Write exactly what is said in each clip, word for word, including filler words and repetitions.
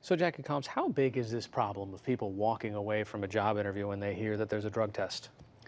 So, Jackie Combs, how big is this problem of people walking away from a job interview when they hear that there's a drug test?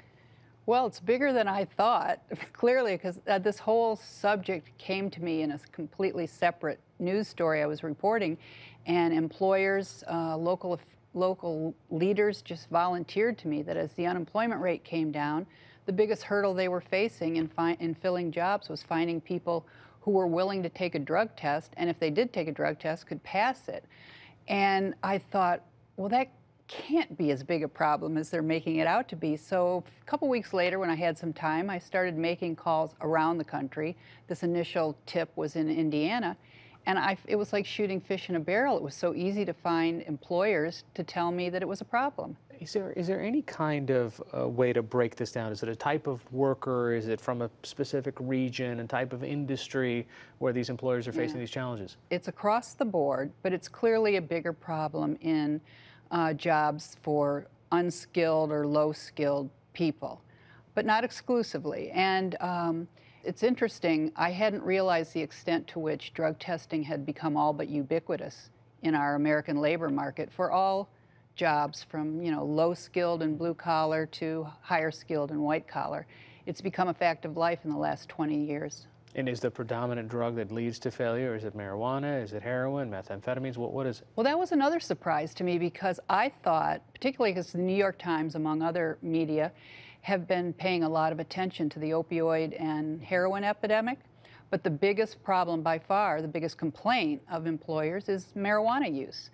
Well, it's bigger than I thought, clearly, because uh, this whole subject came to me in a completely separate news story I was reporting, and employers, uh, local local leaders just volunteered to me that as the unemployment rate came down, the biggest hurdle they were facing in, fi in filling jobs was finding people who were willing to take a drug test, and if they did take a drug test, could pass it. And I thought, well, that can't be as big a problem as they're making it out to be. So a couple weeks later, when I had some time, I started making calls around the country. This initial tip was in Indiana, and I, it was like shooting fish in a barrel. It was so easy to find employers to tell me that it was a problem. Is there, is there any kind of uh, way to break this down? Is it a type of worker? Is it from a specific region, a type of industry where these employers are facing Yeah. these challenges? It's across the board, but it's clearly a bigger problem in uh, jobs for unskilled or low-skilled people, but not exclusively. And um, it's interesting, I hadn't realized the extent to which drug testing had become all but ubiquitous in our American labor market for all jobs, from you know low-skilled and blue-collar to higher-skilled and white-collar. It's become a fact of life in the last twenty years. And is the predominant drug that leads to failure, is it marijuana, is it heroin, methamphetamines, what, what is it? Well, that was another surprise to me, because I thought, particularly because the New York Times, among other media, have been paying a lot of attention to the opioid and heroin epidemic. But the biggest problem by far, the biggest complaint of employers is marijuana use.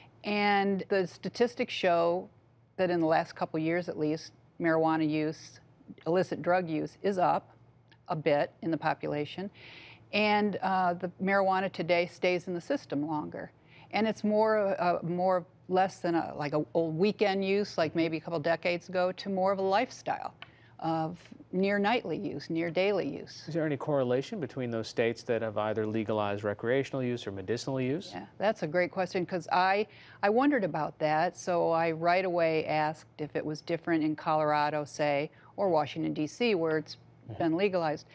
And the statistics show that in the last couple years at least, marijuana use, illicit drug use, is up a bit in the population. And uh, the marijuana today stays in the system longer. And it's more, uh, more less than a, like a, a weekend use, like maybe a couple decades ago, to more of a lifestyle of near nightly use, near daily use. Is there any correlation between those states that have either legalized recreational use or medicinal use? Yeah, that's a great question, because I, I wondered about that. So I right away asked if it was different in Colorado, say, or Washington, D C, where it's mm-hmm. been legalized,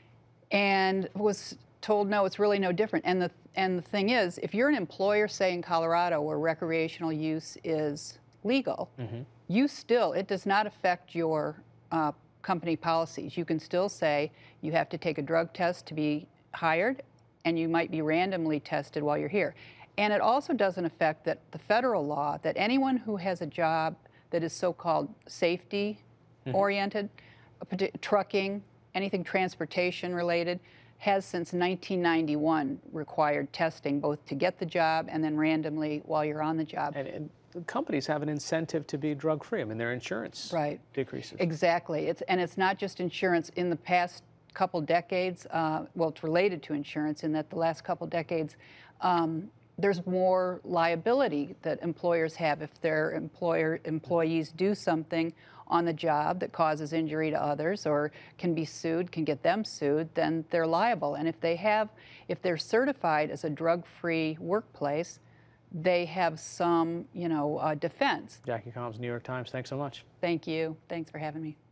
and was told, no, it's really no different. And the, and the thing is, if you're an employer, say in Colorado, where recreational use is legal, mm-hmm. you still, it does not affect your Uh, company policies. You can still say you have to take a drug test to be hired, and you might be randomly tested while you're here. And it also doesn't affect that the federal law that anyone who has a job that is so-called safety-oriented, mm-hmm. trucking, anything transportation related, has since nineteen ninety-one required testing both to get the job and then randomly while you're on the job. And, and companies have an incentive to be drug-free. I mean, their insurance right. decreases. Exactly. It's, and it's not just insurance. In the past couple decades, uh, well, it's related to insurance in that the last couple decades, um, there's more liability that employers have if their employer employees do something on the job that causes injury to others or can be sued, can get them sued, then they're liable. And if they have, if they're certified as a drug-free workplace, they have some, you know, uh, defense. Jackie Combs, New York Times, thanks so much. Thank you. Thanks for having me.